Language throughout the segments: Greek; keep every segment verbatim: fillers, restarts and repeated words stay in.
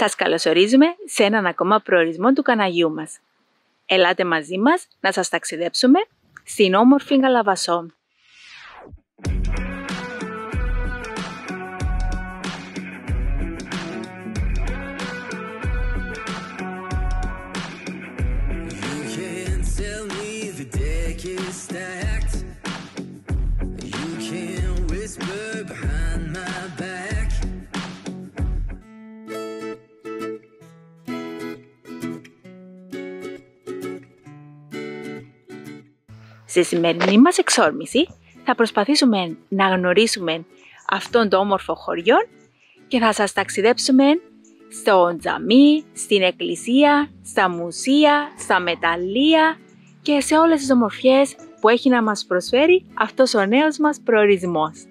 Σας καλωσορίζουμε σε έναν ακόμα προορισμό του καναγιού μας. Ελάτε μαζί μας να σας ταξιδέψουμε στην όμορφη Καλαβασό. Στη σημερινή μας εξόρμηση θα προσπαθήσουμε να γνωρίσουμε αυτόν το όμορφο χωριό και θα σας ταξιδέψουμε στο τζαμί, στην εκκλησία, στα μουσεία, στα μεταλλεία και σε όλες τις ομορφιές που έχει να μας προσφέρει αυτός ο νέος μας προορισμός.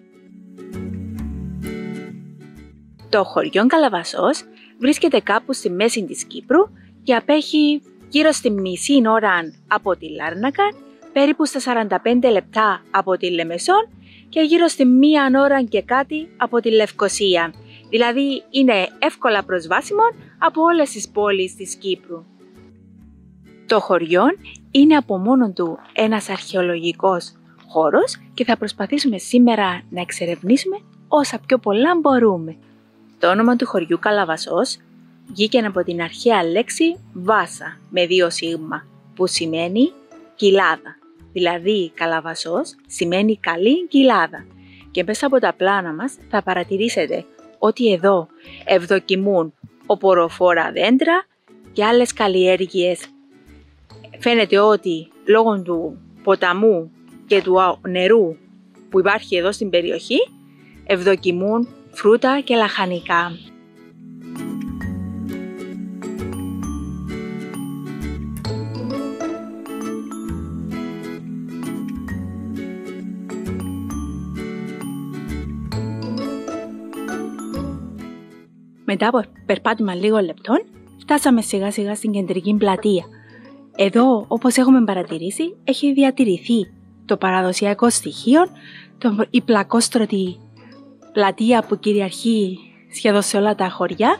Το χωριό Καλαβασός βρίσκεται κάπου στη μέση της Κύπρου και απέχει γύρω στη μισή ώρα από τη Λάρνακα, περίπου στα σαράντα πέντε λεπτά από τη Λεμεσόν και γύρω στη μία ώρα και κάτι από τη Λευκοσία. Δηλαδή είναι εύκολα προσβάσιμο από όλες τις πόλεις της Κύπρου. Το χωριό είναι από μόνο του ένας αρχαιολογικός χώρος και θα προσπαθήσουμε σήμερα να εξερευνήσουμε όσα πιο πολλά μπορούμε. Το όνομα του χωριού Καλαβασός βγήκε από την αρχαία λέξη βάσα με δύο σίγμα που σημαίνει κοιλάδα. Δηλαδή Καλαβασός σημαίνει καλή κοιλάδα και μέσα από τα πλάνα μας θα παρατηρήσετε ότι εδώ ευδοκιμούν οποροφόρα δέντρα και άλλες καλλιέργειες. Φαίνεται ότι λόγω του ποταμού και του νερού που υπάρχει εδώ στην περιοχή ευδοκιμούν φρούτα και λαχανικά. Μετά από περπάτημα λίγων λεπτών, φτάσαμε σιγά σιγά στην κεντρική πλατεία. Εδώ, όπως έχουμε παρατηρήσει, έχει διατηρηθεί το παραδοσιακό στοιχείο, το, η πλακόστρωτη πλατεία που κυριαρχεί σχεδόν σε όλα τα χωριά.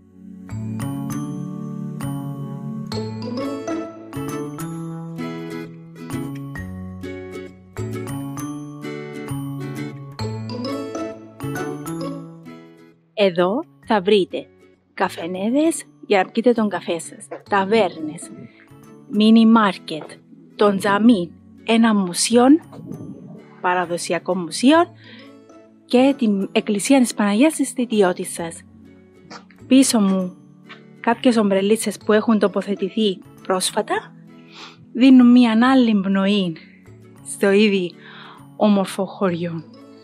Εδώ θα βρείτε καφενέδες για να πιείτε τον καφέ σας, ταβέρνες, μίνι μάρκετ, τον τζαμί, ένα μουσείο, παραδοσιακό μουσείο και την εκκλησία της Παναγίας της Θητιώτισσας. Πίσω μου κάποιες ομπρελίτσες που έχουν τοποθετηθεί πρόσφατα δίνουν μια άλλη πνοή στο ήδη όμορφο χωριό.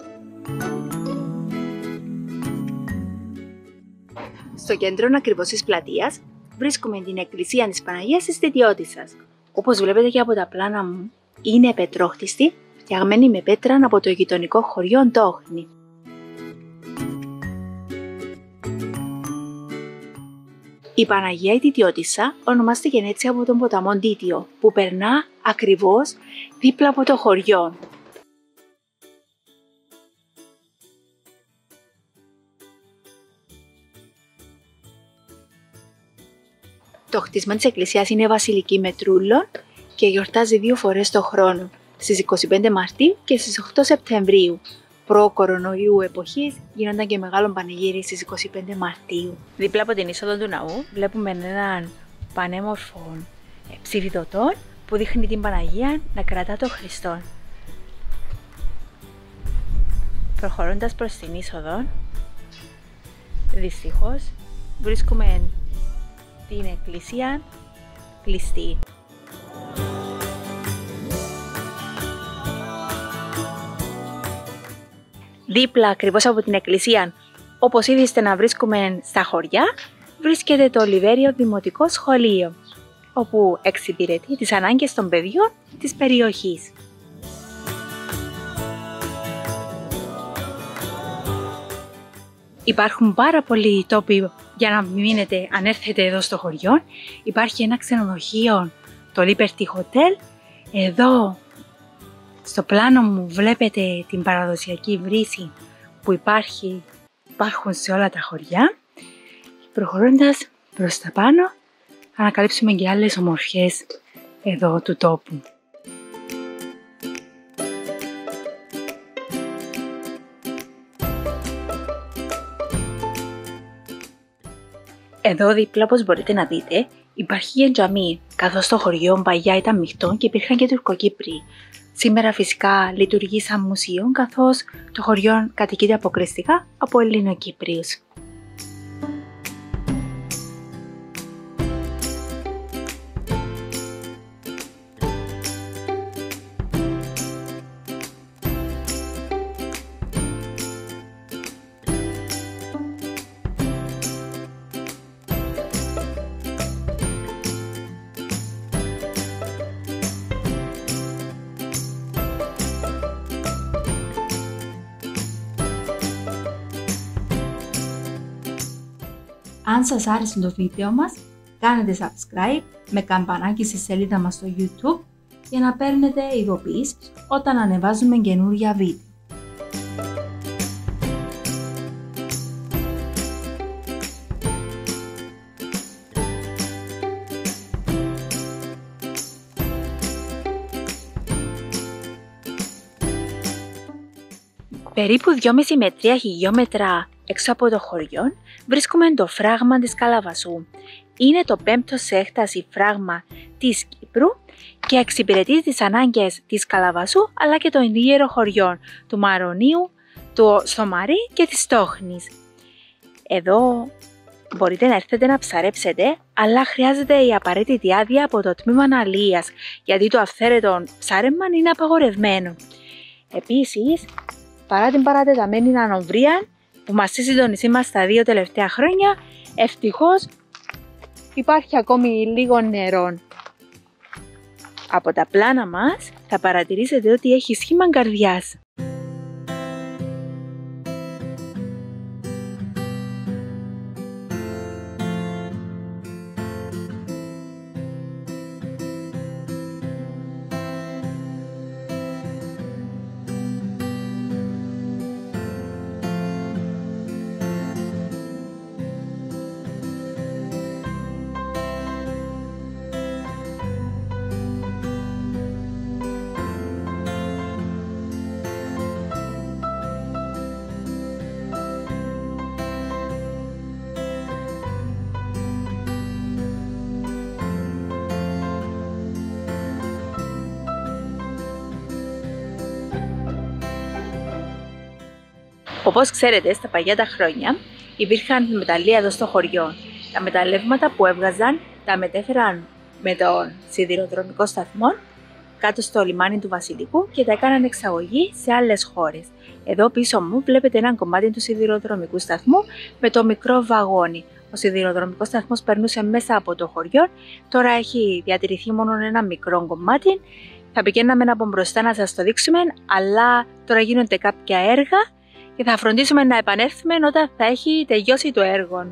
Στο κέντρο ακριβώς της πλατείας βρίσκουμε την εκκλησία της Παναγίας της Θητιώτισσας. Όπως βλέπετε και από τα πλάνα μου, είναι πετρόχτιστη, φτιαγμένη με πέτρα από το γειτονικό χωριό Τόχνη. Η Παναγία η Θητιώτισσα ονομάστηκε έτσι από τον ποταμό Τίτιο, που περνά ακριβώς δίπλα από το χωριό. Το χτίσμα της εκκλησίας είναι βασιλική με τρούλων και γιορτάζει δύο φορές το χρόνο, στις είκοσι πέντε Μαρτίου και στις οκτώ Σεπτεμβρίου. Προ-κορονοϊού εποχής γίνονταν και μεγάλο πανηγύρι στις είκοσι πέντε Μαρτίου. Δίπλα από την είσοδο του ναού βλέπουμε έναν πανέμορφο ψηφιδωτό που δείχνει την Παναγία να κρατά τον Χριστό. Προχωρώντας προς την είσοδο, δυστυχώς βρίσκουμε την εκκλησία κλειστή. Δίπλα ακριβώς από την εκκλησία, όπως ήδη είστε να βρίσκουμε στα χωριά, βρίσκεται το Λιβέριο Δημοτικό Σχολείο, όπου εξυπηρετεί τις ανάγκες των παιδιών της περιοχής. Υπάρχουν πάρα πολλοί τόποι για να μείνετε αν έρθετε εδώ στο χωριό. Υπάρχει ένα ξενοδοχείο, το Liberty Hotel. Εδώ στο πλάνο μου βλέπετε την παραδοσιακή βρύση που υπάρχει, υπάρχουν σε όλα τα χωριά. προχωρώντας προς τα πάνω, θα ανακαλύψουμε και άλλες ομορφιές εδώ του τόπου. Εδώ δίπλα, όπως μπορείτε να δείτε, υπάρχει και τζαμί, καθώς το χωριό παλιά ήταν μειχτό και υπήρχαν και Τουρκοκύπροι. Σήμερα φυσικά λειτουργεί σαν μουσείο, καθώς το χωριό κατοικείται αποκλειστικά από Ελληνοκύπριους. Αν σας άρεσε το βίντεο μας, κάνετε subscribe με καμπανάκι στη σελίδα μας στο YouTube για να παίρνετε ειδοποιήσεις όταν ανεβάζουμε καινούργια βίντεο. Περίπου δυόμισι με τρία χιλιόμετρα έξω από το χωριό βρίσκουμε το φράγμα της Καλαβασού. Είναι το πέμπτο σε έκταση φράγμα της Κύπρου και εξυπηρετεί τις ανάγκες της Καλαβασού αλλά και των γύρω χωριών του Μαρονίου, του Στομαρή και της Τόχνης. Εδώ μπορείτε να έρθετε να ψαρέψετε, αλλά χρειάζεται η απαραίτητη άδεια από το τμήμα αλίας, γιατί το αυθαίρετο ψάρεμα είναι απαγορευμένο. Επίσης, παρά την παρατεταμένη ανοβρία που μαστίζει το νησί μας τα δύο τελευταία χρόνια, ευτυχώς υπάρχει ακόμη λίγο νερό. Από τα πλάνα μας θα παρατηρήσετε ότι έχει σχήμα καρδιάς. Όπως ξέρετε, στα παλιά τα χρόνια υπήρχαν μεταλλεία εδώ στο χωριό. Τα μεταλλεύματα που έβγαζαν τα μετέφεραν με τον σιδηροδρομικό σταθμό κάτω στο λιμάνι του Βασιλικού και τα έκαναν εξαγωγή σε άλλες χώρες. Εδώ πίσω μου βλέπετε ένα κομμάτι του σιδηροδρομικού σταθμού με το μικρό βαγόνι. Ο σιδηροδρομικός σταθμός περνούσε μέσα από το χωριό, τώρα έχει διατηρηθεί μόνο ένα μικρό κομμάτι. Θα πηγαίναμε από μπροστά να σας το δείξουμε, αλλά τώρα γίνονται κάποια έργα και θα φροντίσουμε να επανέλθουμε όταν θα έχει τελειώσει το έργο.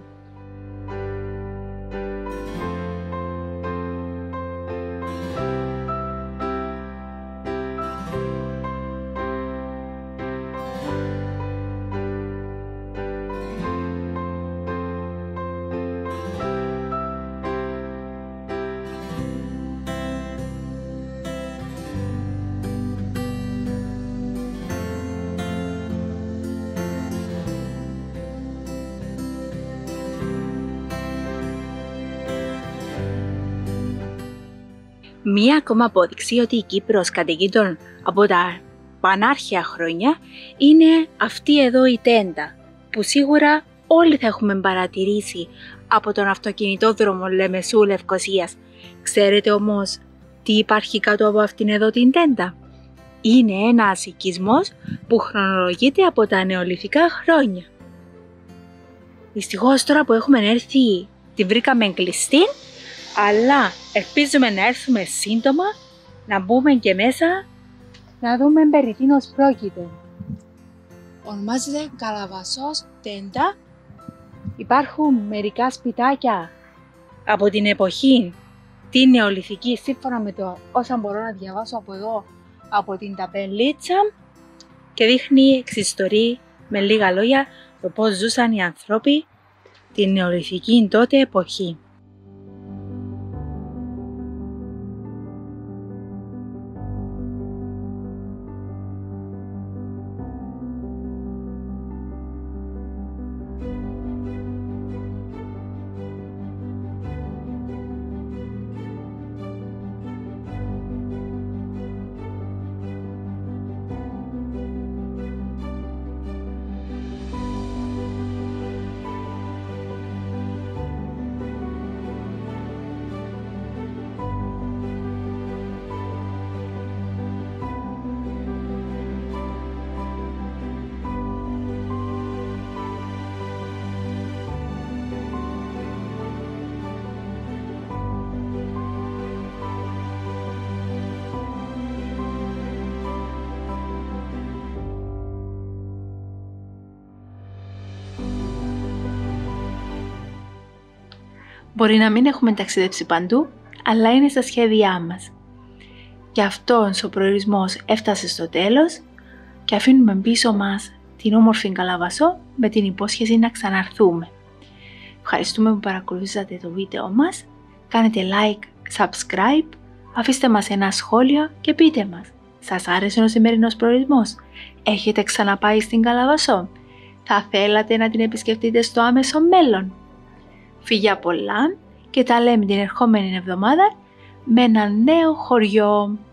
Μία ακόμα απόδειξη ότι η Κύπρος κατοικείται από τα πανάρχαια χρόνια είναι αυτή εδώ η Τέντα, που σίγουρα όλοι θα έχουμε παρατηρήσει από τον αυτοκινητόδρομο Λεμεσού Λευκωσίας. Ξέρετε όμως τι υπάρχει κάτω από αυτήν εδώ την Τέντα? Είναι ένας οικισμός που χρονολογείται από τα νεολιθικά χρόνια. Δυστυχώς τώρα που έχουμε έρθει την βρήκαμε κλειστή, αλλά ελπίζουμε να έρθουμε σύντομα, να μπούμε και μέσα, να δούμε περί τίνος πρόκειται. Ονομάζεται Καλαβασός Τέντα. Υπάρχουν μερικά σπιτάκια από την εποχή την νεολιθική, σύμφωνα με το όσα μπορώ να διαβάσω από εδώ, από την ταπελίτσα, και δείχνει, εξιστορεί με λίγα λόγια το πώς ζούσαν οι άνθρωποι την νεολιθική τότε εποχή. Μπορεί να μην έχουμε ταξιδέψει παντού, αλλά είναι στα σχέδιά μας. Γι' αυτός ο προορισμός έφτασε στο τέλος και αφήνουμε πίσω μας την όμορφη Καλαβασό με την υπόσχεση να ξαναρθούμε. Ευχαριστούμε που παρακολουθήσατε το βίντεο μας, κάνετε like, subscribe, αφήστε μας ένα σχόλιο και πείτε μας, σας άρεσε ο σημερινός προορισμός, έχετε ξαναπάει στην Καλαβασό, θα θέλατε να την επισκεφτείτε στο άμεσο μέλλον. Φιλιά πολλά και τα λέμε την ερχόμενη εβδομάδα με ένα νέο χωριό.